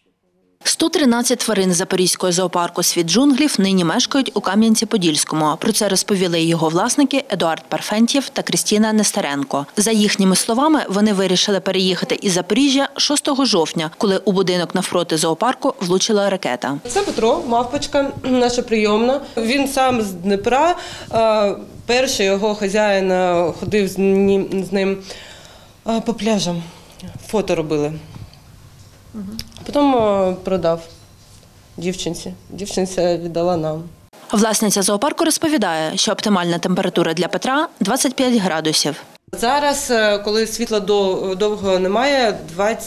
113 тварин Запорізького зоопарку «Світ джунглів» нині мешкають у Кам'янці-Подільському. Про це розповіли його власники Едуард Парфентьєв та Крістіна Нестеренко. За їхніми словами, вони вирішили переїхати із Запоріжжя 6 жовтня, коли у будинок навпроти зоопарку влучила ракета. Це Петро, мавпочка, наша прийомна. Він сам з Дніпра. Перший його хазяїн ходив з ним по пляжам. Фото робили. Потім продав дівчинці. Дівчинця віддала нам. Власниця зоопарку розповідає, що оптимальна температура для Петра – 25 градусів. Зараз, коли світла довго немає,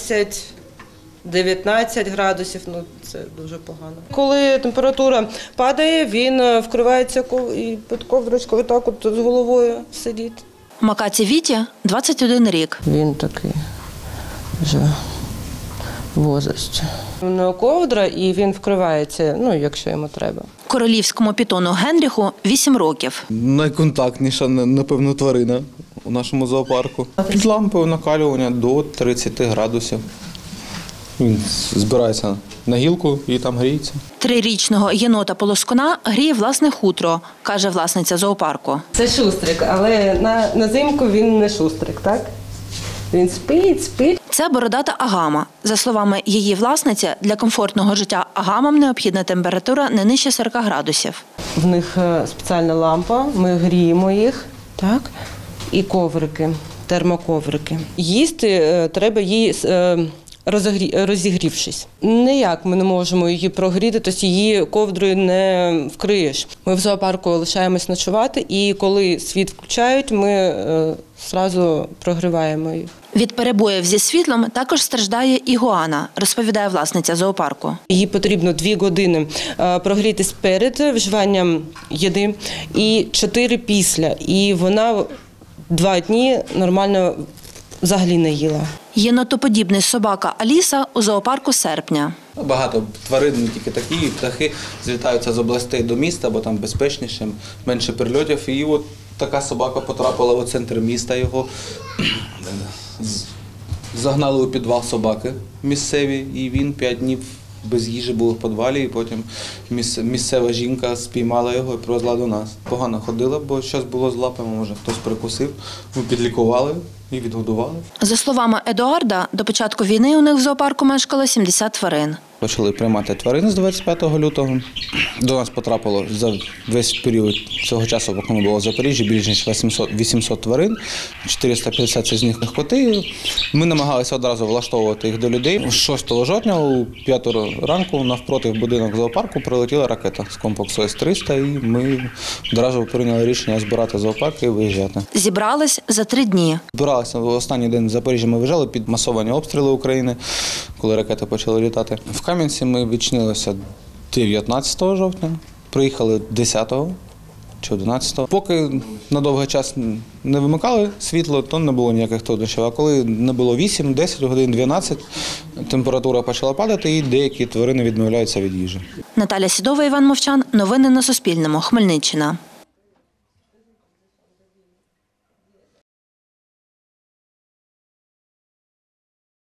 20-19 градусів, це дуже погано. Коли температура падає, він вкривається і під ковдрочкою так от з головою сидить. Макаці Віті – 21 рік. Він такий вже в возрасті. Воно ковдра, і він вкривається, якщо йому треба. Королівському пітону Генріху 8 років. Найконтактніша, напевно, тварина у нашому зоопарку. Під лампою накалювання до 30 градусів. Він збирається на гілку і там гріється. 3-річного єнота-полоскуна гріє власне хутро, каже власниця зоопарку. Це шустрик, але на зимку він не шустрик, так? Він спить. Це бородата агама. За словами її власниці, для комфортного життя агамам необхідна температура не нижче 40 градусів. В них спеціальна лампа, ми гріємо їх, так? І коврики, термоковрики. Їсти треба їй розігрівшись. Ніяк ми не можемо її прогріти, тобто її ковдрою не вкриєш. Ми в зоопарку лишаємось ночувати, і коли світ включають, ми одразу прогріваємо їх. Від перебоїв зі світлом також страждає ігуана, розповідає власниця зоопарку. Їй потрібно 2 години прогрітись перед вживанням їди і 4 після. І вона 2 дні нормально взагалі не їла. Єнотоподібний собака Аліса у зоопарку з серпня. Багато тварин, не тільки такі, птахи злітаються з областей до міста, бо там безпечніше, менше прильотів. І от така собака потрапила у центр міста, його загнали у підвал собаки місцеві, і він 5 днів без їжі був у підвалі, і потім місцева жінка спіймала його і привезла до нас. Погано ходила, бо щось було з лапами, може хтось прикусив, ми підлікували і відгодували. За словами Едуарда, до початку війни у них в зоопарку мешкало 70 тварин. Почали приймати тварин з 25 лютого. До нас потрапило за весь період цього часу, поки ми були в Запоріжжі, більш ніж 800 тварин, 450 з них коти. Ми намагалися одразу влаштовувати їх до людей. 6 жовтня о 5 ранку навпроти будинок зоопарку прилетіла ракета з комплексу С-300, і ми одразу прийняли рішення збирати зоопарк і виїжджати. Зібрались за 3 дні. Збиралися в останній день в Запоріжжі, ми виїжджали під масовані обстріли України, коли ракети почали літати. В Кам'янці ми відчинилися 19 жовтня, приїхали 10 чи 11. Поки на довгий час не вимикали світло, то не було ніяких труднощів. А коли не було 8, 10 годин, 12, температура почала падати і деякі тварини відмовляються від їжі. Наталя Сідова, Іван Мовчан. Новини на Суспільному. Хмельниччина.